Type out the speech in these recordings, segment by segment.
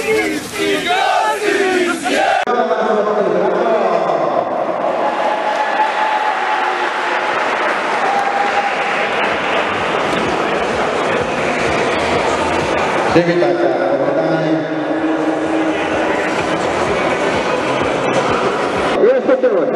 Przywitać opowiadanie. Jest to tyle.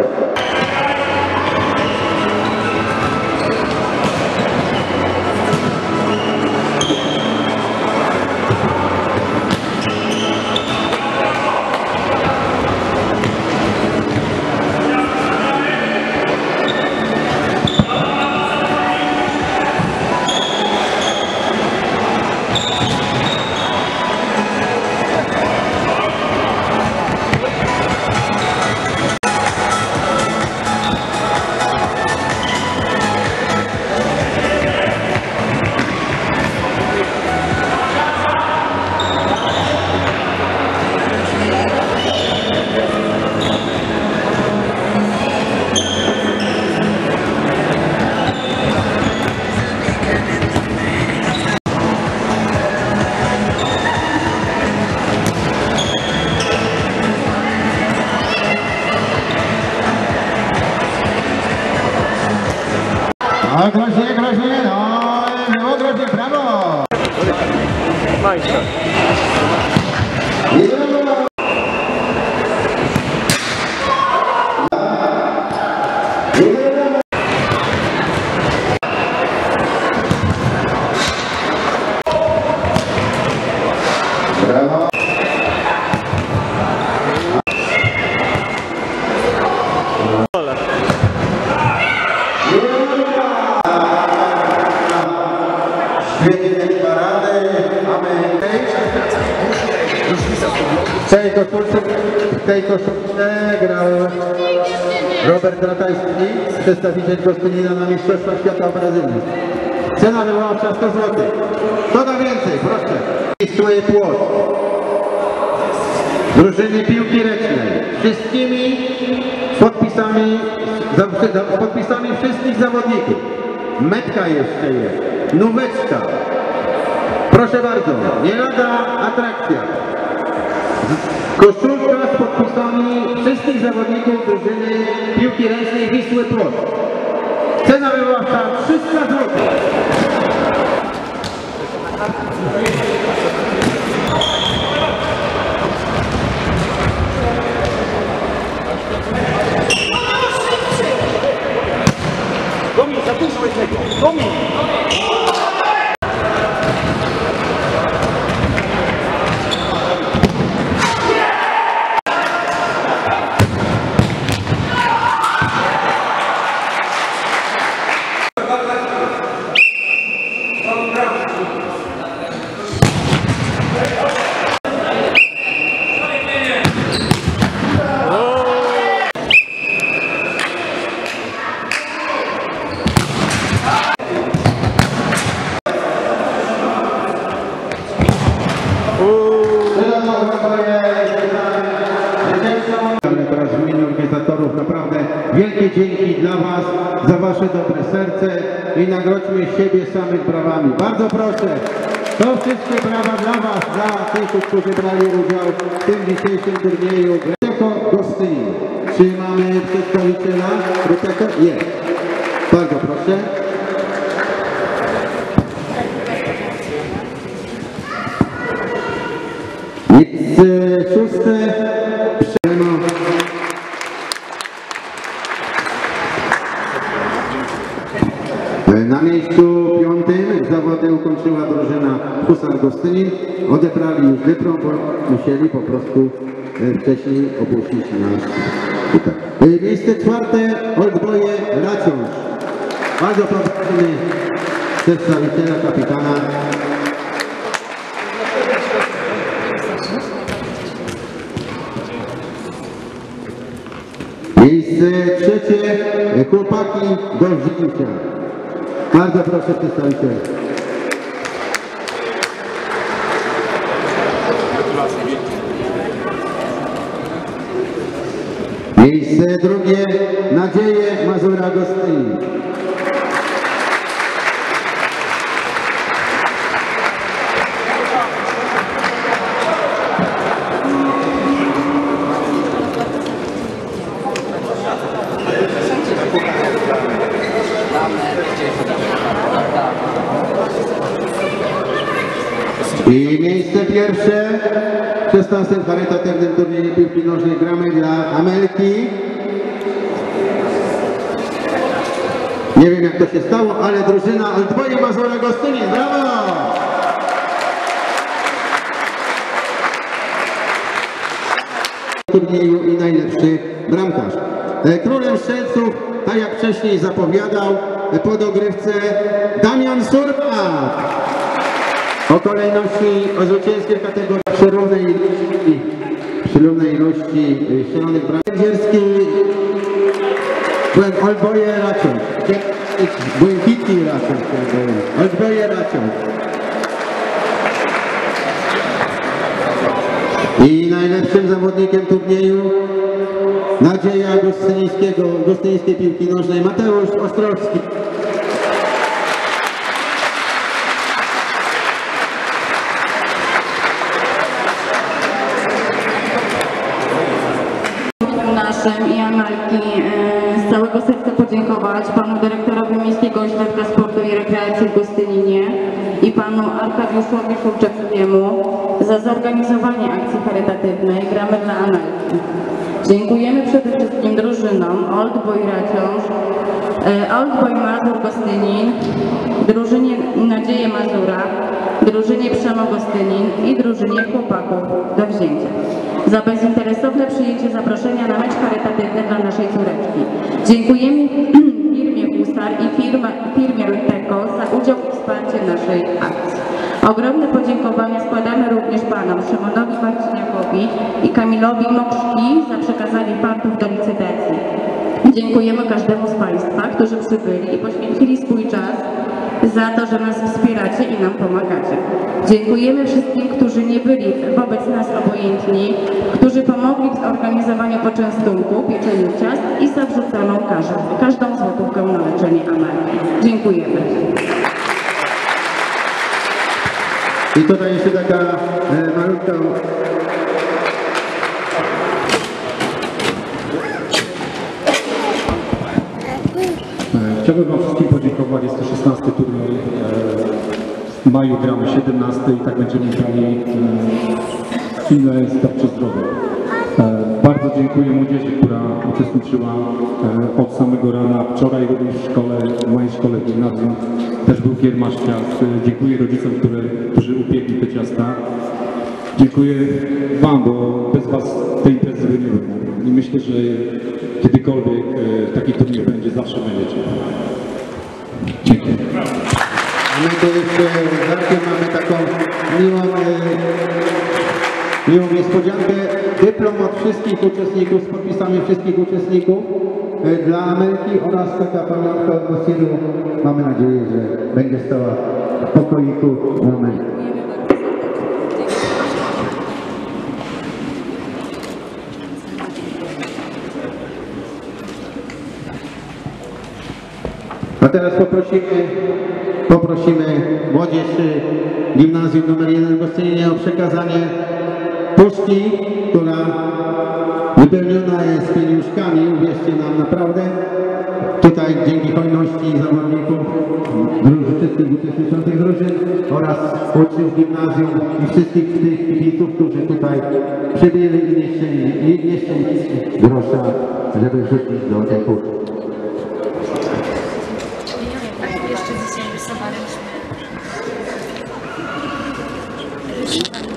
Groźnie, no, było groźnie, brawo! Majster. Brawo! W tej koszulce grał Robert Ratajski, przedstawiciel Gostynina na Mistrzostwach Świata w Brazylii. Cena wywoławcza 100 zł. Co da więcej, proszę. Istnieje płot. Drużyny piłki ręcznej. Wszystkimi podpisami wszystkich zawodników. Metka jeszcze jest. Nóweczka. Proszę bardzo. Nie lada atrakcja. Koszulka z podpisami wszystkich zawodników drużyny piłki ręcznej Wisły Płock. Cena wywoławcza 300 zł. Domin, za dużo jednego. Domin! Teraz w imieniu organizatorów naprawdę wielkie dzięki dla Was za Wasze dobre serce i nagrodźmy siebie samych brawami. Bardzo proszę, to wszystkie brawa dla Was, dla tych, którzy brali udział w tym dzisiejszym turnieju. Jako Gostynin. Czy mamy przedstawiciela? Jest. Bardzo proszę. Szóste. Na miejscu piątym zawody ukończyła drużyna Husar Gostynin. Odebrali już dyplom, bo musieli po prostu wcześniej opuścić nasz tutaj. Miejsce czwarte Oldboje Raciąż. Bardzo prosimy przedstawiciela kapitana. Miejsce trzecie chłopaki Golżyńcia. Bardzo proszę przedstawiciel. Miejsce drugie Nadzieje Mazura Gostynin. I miejsce pierwsze w 16. charytatywnym turnieju piłki nożnej gramy dla Amelki. Nie wiem jak to się stało, ale drużyna Oldboy Mazura Gostynin, brawo! Turnieju i najlepszy bramkarz. Królem strzelców, tak jak wcześniej zapowiadał, po dogrywce Damian Surma. O kolejności o zwycięstwie kategorii przy równej ilości strzelonych bramek. Byłem Oldboye Raczą. Błękitni Raczą. Oldboye Raczą. I najlepszym zawodnikiem turnieju nadzieja gostyńskiej piłki nożnej Mateusz Ostrowski. Naszym i Amelki z całego serca podziękować panu dyrektorowi Miejskiego Ośrodka Sportu i Rekreacji w Gostyninie i panu Arkadiuszowi Szulczewskiemu za zorganizowanie akcji charytatywnej Gramy dla Amelki. Dziękujemy przede wszystkim drużynom Oldboy Raciąż, Oldboy Mazur Gostynin, drużynie Nadzieje Mazura, drużynie Przemo Gostynin i drużynie Chłopaków do wzięcia za bezinteresowne przyjęcie zaproszenia na mecz charytatywny dla naszej córeczki. Dziękujemy firmie Husar i firmie Ruteko za udział i wsparcie naszej akcji. Ogromne podziękowania składamy również panom Szymonowi Marciniakowi i Kamilowi Mokszki za przekazanie partów do licytacji. Dziękujemy każdemu z państwa, którzy przybyli i poświęcili swój czas za to, że nas wspieracie i nam pomagacie. Dziękujemy wszystkim, którzy nie byli wobec nas obojętni, którzy pomogli w zorganizowaniu poczęstunku, pieczeniu ciast i za wrzuconą każdą złotówkę na leczenie Amelki. Dziękujemy. I tutaj jeszcze taka malutka Chciałbym wam wszystkim podziękować, jest to 16. turniej. W maju gramy 17 i tak będziemy grali inne starcie zdrowe. Bardzo dziękuję młodzieży, która uczestniczyła od samego rana. Wczoraj również w mojej szkole w gimnazjum też był kiermasz ciast. Dziękuję rodzicom, którzy upiekli te ciasta. Dziękuję wam, bo bez was tej imprezy by nie było. I myślę, że kiedykolwiek taki turniej będzie, zawsze będziecie. Dziękuję. A my tu jeszcze mamy taką miłą niespodziankę. Dyplom od wszystkich uczestników z podpisami wszystkich uczestników dla Amelki oraz taka pamiątka od Mosiru. Mamy nadzieję, że będzie stała w pokoiku dla Amelki. A teraz poprosimy młodzież gimnazjum nr 1 w Gostyninie o przekazanie puszki, która wypełniona jest pieniążkami, uwierzcie nam naprawdę. Tutaj dzięki hojności zawodników, wszystkich uczestniczących drużyn oraz uczniów gimnazjum i wszystkich tych kibiców, którzy tutaj przybyli i nie chcieli grosza, żeby wrzucić do tej puszki. Jeszcze dzisiaj rysowaliśmy.